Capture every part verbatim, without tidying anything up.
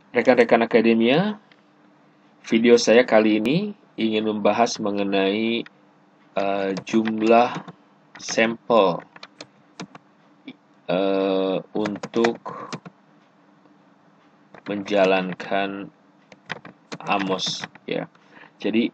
Rekan-rekan akademia, video saya kali ini ingin membahas mengenai uh, jumlah sampel uh, untuk menjalankan Amos, ya. Jadi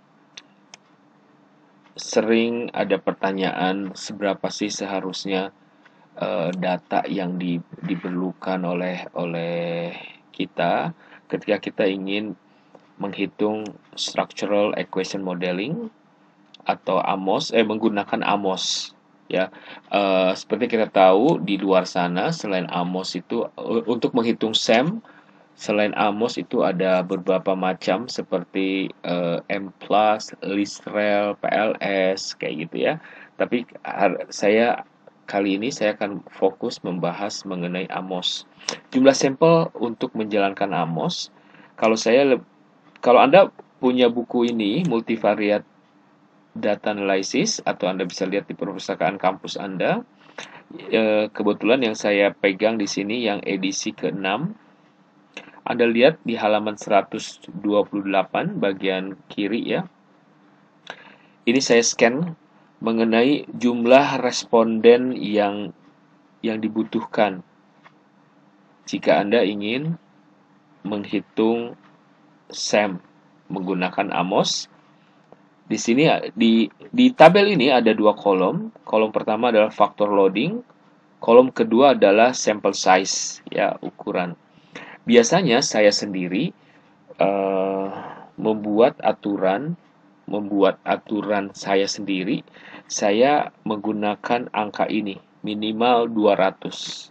sering ada pertanyaan seberapa sih seharusnya uh, data yang di, diperlukan oleh oleh kita ketika kita ingin menghitung structural equation modeling atau Amos eh menggunakan Amos, ya. Uh, seperti kita tahu di luar sana selain Amos itu uh, untuk menghitung S A M selain Amos itu ada beberapa macam seperti uh, M plus, Listrel, P L S kayak gitu ya. Tapi saya kali ini saya akan fokus membahas mengenai Amos. Jumlah sampel untuk menjalankan Amos. Kalau saya kalau Anda punya buku ini multivariate data analysis atau Anda bisa lihat di perpustakaan kampus Anda. E, kebetulan yang saya pegang di sini yang edisi keenam. Anda lihat di halaman seratus dua puluh delapan bagian kiri ya. Ini saya scan mengenai jumlah responden yang yang dibutuhkan jika Anda ingin menghitung S A M menggunakan Amos. Di sini di di tabel ini ada dua kolom. Kolom pertama adalah faktor loading, kolom kedua adalah sample size, ya, ukuran. Biasanya saya sendiri uh, membuat aturan membuat aturan saya sendiri. Saya menggunakan angka ini, minimal dua ratus.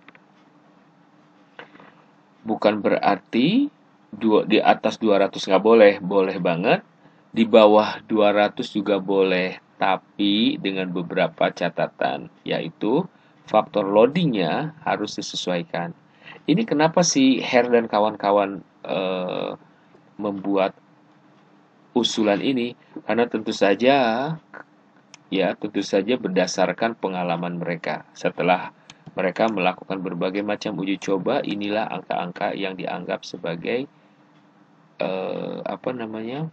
Bukan berarti dua, di atas dua ratus nggak boleh, boleh banget. Di bawah dua ratus juga boleh, tapi dengan beberapa catatan, yaitu faktor loadingnya harus disesuaikan. Ini kenapa sih Her dan kawan-kawan eh, membuat usulan ini? Karena tentu saja, ya tentu saja berdasarkan pengalaman mereka. Setelah mereka melakukan berbagai macam uji coba, inilah angka-angka yang dianggap sebagai eh, apa namanya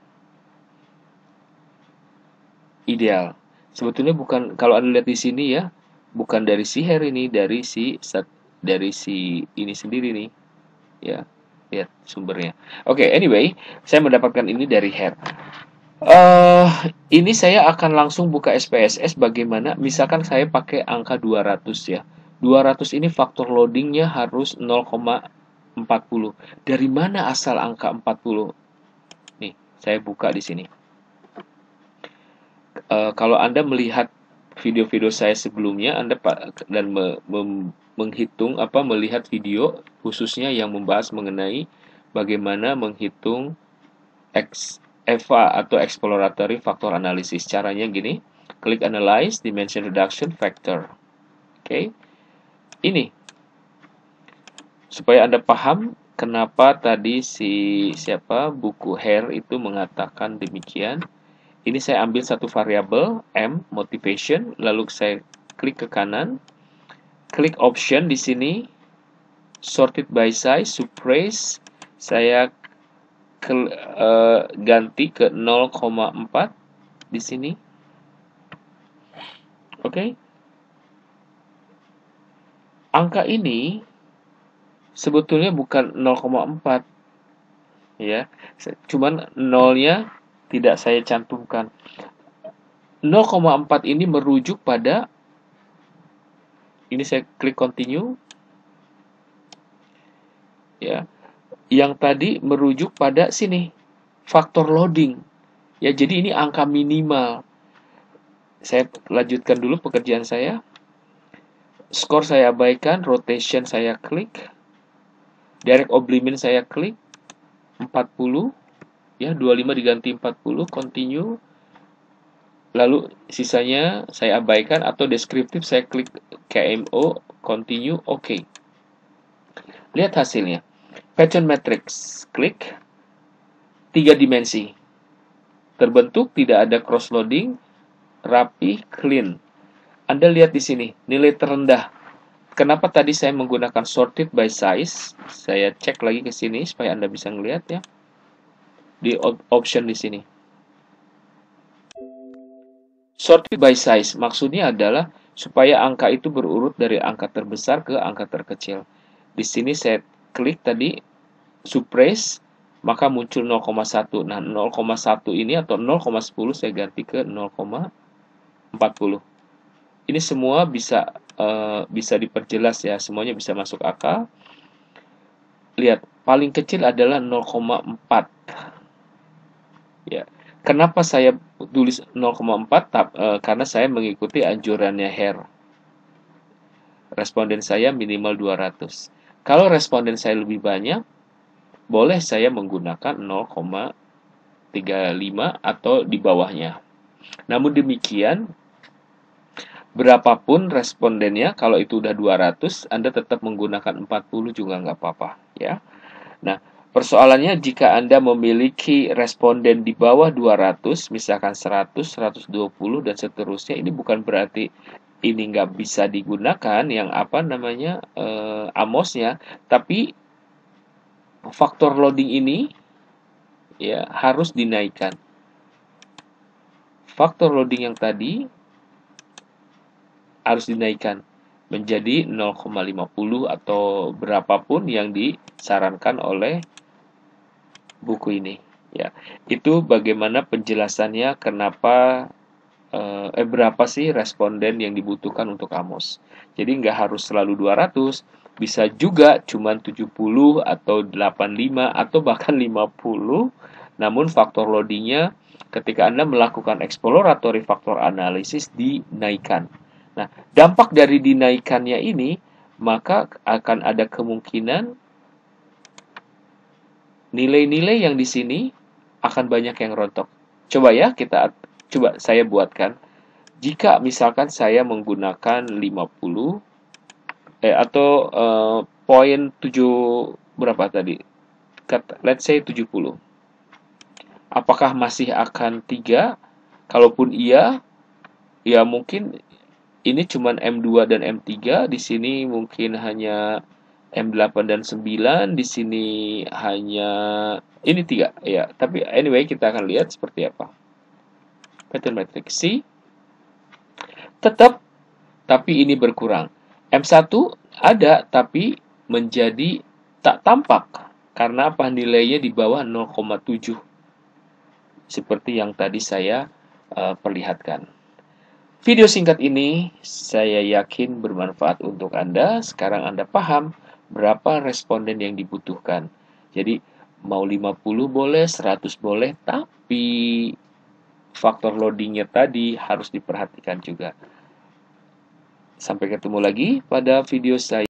ideal. Sebetulnya bukan, kalau Anda lihat di sini ya, bukan dari si Her ini, dari si dari si ini sendiri nih, ya. Lihat sumbernya. Oke, okay, anyway, saya mendapatkan ini dari Her. Uh, ini saya akan langsung buka S P S S bagaimana, misalkan saya pakai angka dua ratus ya. dua ratus ini faktor loadingnya harus nol koma empat puluh. Dari mana asal angka empat puluh? Nih, saya buka di sini. Uh, kalau Anda melihat video-video saya sebelumnya, Anda dan me, me, menghitung apa melihat video khususnya yang membahas mengenai bagaimana menghitung X, E V A atau exploratory factor analysis. Caranya gini, klik analyze dimension reduction factor. Oke. Okay. Ini supaya Anda paham kenapa tadi si siapa buku Her itu mengatakan demikian. Ini saya ambil satu variabel M motivation, lalu saya klik ke kanan, klik option di sini, sorted by size, suppress, saya ke, uh, ganti ke nol koma empat di sini. Oke. Okay. Angka ini sebetulnya bukan nol koma empat. Ya. Cuman nolnya tidak saya cantumkan. nol koma empat ini merujuk pada, ini saya klik continue. Ya. Yang tadi merujuk pada sini, faktor loading. Ya, jadi ini angka minimal. Saya lanjutkan dulu pekerjaan saya. Skor saya abaikan, rotation saya klik, direct oblimin saya klik, empat puluh, ya, dua puluh lima diganti empat puluh, continue. Lalu sisanya saya abaikan, atau deskriptif saya klik K M O, continue, oke. Okay. Lihat hasilnya. Pattern matrix, klik, tiga dimensi. Terbentuk, tidak ada cross loading, rapi, clean. Anda lihat di sini, nilai terendah kenapa tadi saya menggunakan sorted by size? Saya cek lagi ke sini supaya Anda bisa ngelihat ya. Di option di sini. Sorted by size maksudnya adalah supaya angka itu berurut dari angka terbesar ke angka terkecil. Di sini saya klik tadi suppress, maka muncul nol koma satu. Nah, nol koma satu ini atau nol koma sepuluh saya ganti ke nol koma empat puluh. Ini semua bisa uh, bisa diperjelas ya, semuanya bisa masuk akal. Lihat, paling kecil adalah nol koma empat. Ya. Kenapa saya tulis nol koma empat? Uh, karena saya mengikuti anjurannya Hare. Responden saya minimal dua ratus. Kalau responden saya lebih banyak, boleh saya menggunakan nol koma tiga lima atau di bawahnya. Namun demikian, berapapun respondennya, kalau itu udah dua ratus, Anda tetap menggunakan empat puluh juga nggak apa-apa, ya. Nah, persoalannya jika Anda memiliki responden di bawah dua ratus, misalkan seratus, seratus dua puluh, dan seterusnya, ini bukan berarti ini nggak bisa digunakan, yang apa namanya, eh, AMOS-nya, tapi faktor loading ini ya harus dinaikkan. Faktor loading yang tadi harus dinaikkan menjadi nol koma lima puluh atau berapapun yang disarankan oleh buku ini ya. Itu bagaimana penjelasannya kenapa eh, eh berapa sih responden yang dibutuhkan untuk AMOS. Jadi nggak harus selalu dua ratus, bisa juga cuma tujuh puluh atau delapan puluh lima atau bahkan lima puluh, namun faktor loadingnya ketika Anda melakukan exploratory factor analysis dinaikkan. Nah, dampak dari dinaikannya ini, maka akan ada kemungkinan nilai-nilai yang di sini akan banyak yang rontok. Coba ya, kita coba saya buatkan. Jika misalkan saya menggunakan lima puluh eh atau eh, poin tujuh berapa tadi? Let's say tujuh puluh. Apakah masih akan tiga? Kalaupun iya, ya mungkin ini cuma M dua dan M tiga, di sini mungkin hanya M delapan dan sembilan, di sini hanya ini tiga ya. Tapi anyway, kita akan lihat seperti apa. Pattern matrix C tetap, tapi ini berkurang. M satu ada tapi menjadi tak tampak karena apa? Nilainya di bawah nol koma tujuh. Seperti yang tadi saya uh, perlihatkan. Video singkat ini saya yakin bermanfaat untuk Anda. Sekarang Anda paham berapa responden yang dibutuhkan. Jadi mau lima puluh boleh, seratus boleh, tapi faktor loadingnya tadi harus diperhatikan juga. Sampai ketemu lagi pada video saya.